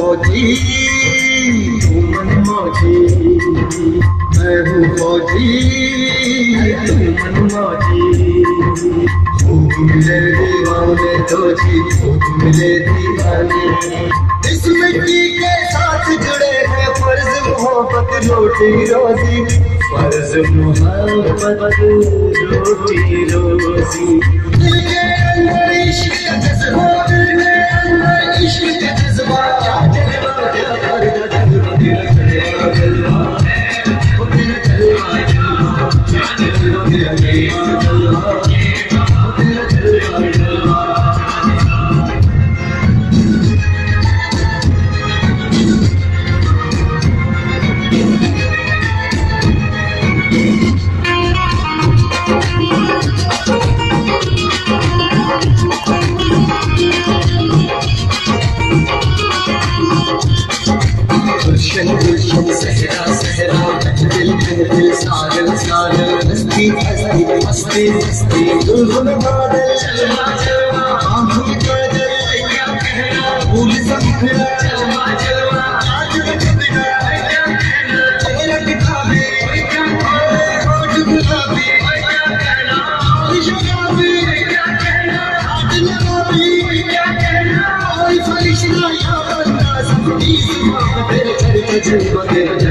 फौजी तू मनमौजी, मैं हूँ फौजी तू मनमौजी। खूब मिले दीवाने तो जी, खूब मिले दीवाने। इस मिट्टी के साथ जुड़े हैं फर्ज मोहब्बत रोटी रोजी, फर्ज मोहब्बत रोटी रोजी। दिल के अंदर इश्क का जज्बा, दिल के अंदर इश्क का जज्बा, क्या जज्बा जज्बा जज्बा जज्बा जज्बा गुलशन गुलशन सहरा सहरा, महफिल महफिल सागल सागल, मस्ती मस्ती मस्ती मस्ती, गुलगुल बादल चलवा चलवा, आँखों का जल क्या कहना, फूल संखरा चलवा चलवा, आज बिना क्या कहना, तेरा किताबी क्या कहना, होठ गुलाबी क्या कहना, शराबी क्या कहना, आज नवाबी क्या कहना, कोई फरिश्ता या बंदा, सब तेरे घर का जलवा तेरा